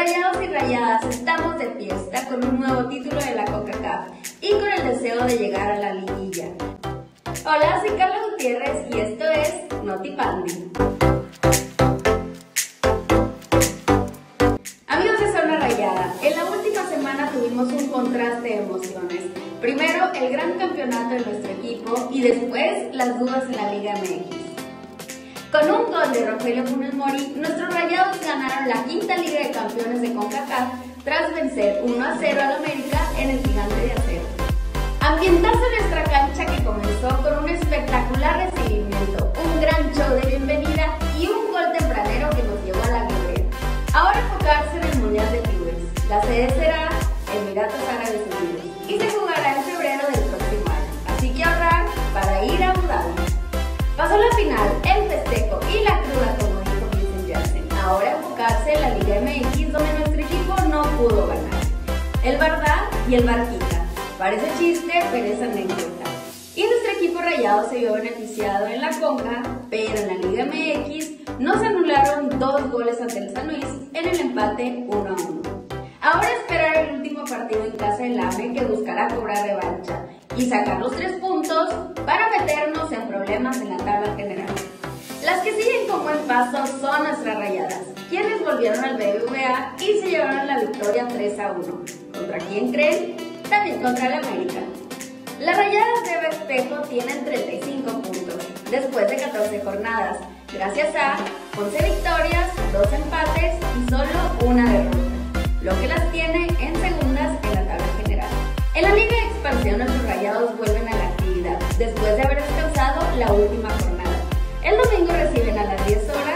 Rayados y Rayadas estamos de fiesta con un nuevo título de la CONCACAF y con el deseo de llegar a la liguilla. Hola, soy Carla Gutiérrez y esto es Notipandi. Amigos de Zona Rayada, en la última semana tuvimos un contraste de emociones. Primero, el gran campeonato de nuestro equipo y después las dudas en la Liga MX. Con un gol de Rogelio Funes Mori, nuestros Rayados ganaron la quinta Liga de Campeones de CONCACAF tras vencer 1-0 al América en el Gigante de Acero. Ambientazo en nuestra cancha que comenzó con un espectacular recibimiento, un gran show de bienvenida y un gol tempranero que nos llevó a la gloria. Ahora enfocarse en el Mundial de Clubes. La sede será Emiratos Árabes Unidos y se jugará en febrero del próximo año, así que ahorrar para ir a Abu Dhabi. Pasó la final, el festejo y la cruda, como dijo Vincent Janssen. Ahora enfocarse en la Liga MX, donde nuestro equipo no pudo ganar. El Bardá y el Barquita. Parece chiste, pero es anécdota. Y nuestro equipo Rayado se vio beneficiado en la Conca, pero en la Liga MX nos anularon 2 goles ante el San Luis en el empate 1-1. Ahora esperar el último partido en casa del AME, que buscará cobrar revancha y sacar los 3 puntos para meternos en problemas en la tabla general. Las que siguen con buen paso son nuestras Rayadas, quienes volvieron al BBVA y se llevaron la victoria 3-1. ¿Contra quién creen? También contra el América. Las Rayadas de Espejo tienen 35 puntos, después de 14 jornadas, gracias a 11 victorias, 2 empates y solo una derrota, lo que las tiene en segundas en la tabla general. En la Liga de Expansión, nuestros Rayados vuelven a la actividad, después de haber descansado la última jornada. El domingo reciben a las 10 horas